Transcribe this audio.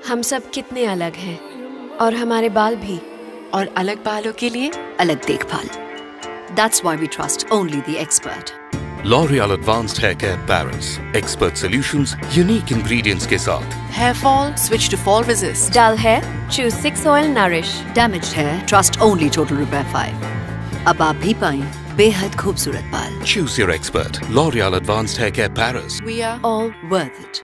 हम सब कितने अलग हैं और हमारे बाल भी। और अलग बालों के लिए अलग देखभाल। That's why we trust only the expert. L'Oreal Advanced Hair Care Paris. Expert solutions, unique ingredients के साथ। Hair fall, switch to fall resist. Dull hair, choose 6 Oil Nourish. Damaged hair, trust only Total Repair 5. अब आप भी पाएं बेहद खूबसूरत बाल। Choose your expert. L'Oreal Advanced Hair Care Paris. We are all worth it.